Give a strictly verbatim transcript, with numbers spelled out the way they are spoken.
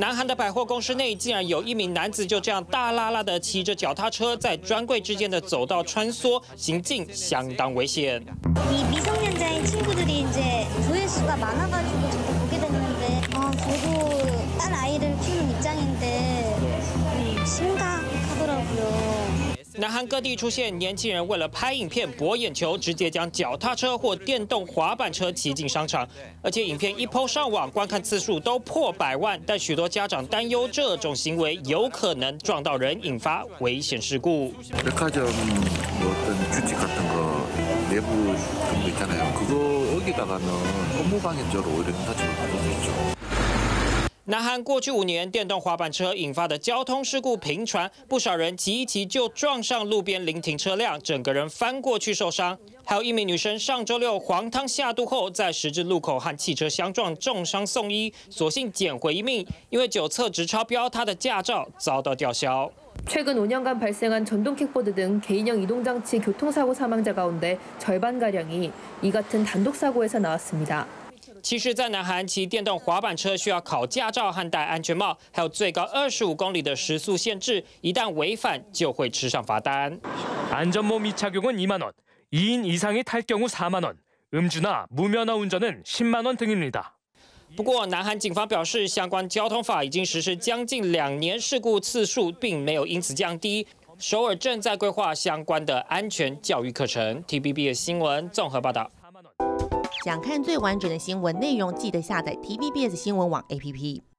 南韩的百货公司内竟然有一名男子就这样大拉拉的骑着脚踏车在专柜之间的走道穿梭，行径相当危险。 이 미성년자인 친구들이 이제 조회수가 많아가지고 자꾸 보게 됐는데, 아 저도 딴 아이를 키우는 입장인데 음, 심각하더라고요. 南韩各地出现年轻人为了拍影片博眼球，直接将脚踏车或电动滑板车骑进商场，而且影片一po上网，观看次数都破百万。但许多家长担忧这种行为有可能撞到人，引发危险事故。 백화점 뭐 어떤 규칙 같은 거 내부 그런 거 있잖아요. 그거 어기다가는 업무 방해죄로 오히려 형사처벌 받을 수 있죠. 南韩过去五年电动滑板车引发的交通事故频传，不少人骑一骑就撞上路边临停车辆，整个人翻过去受伤。还有一名女生上周六黄汤下肚后，在十字路口和汽车相撞，重伤送医，所幸捡回一命。因为酒测值超标，她的驾照遭到吊销。 최근 오 년간 발생한 전동 킥보드 등 개인형 이동장치 교통사고 사망자 가운데 절반가량이 이 같은 단독사고에서 나왔습니다. 其实，在南韩骑电动滑板车需要考驾照和戴安全帽，还有最高二十五公里的时速限制，一旦违反就会吃上罚单。 안전모 미착용은 이만 원, 이 인 이상이 탈 경우 사만 원, 음주나 무면허 운전은 십만 원 등입니다. 不过，南韩警方表示，相关交通法已经实施将近两年，事故次数并没有因此降低。首尔正在规划相关的安全教育课程。T V B S 新闻综合报道。 想看最完整的新闻内容，记得下载 T V B S 新闻网 A P P。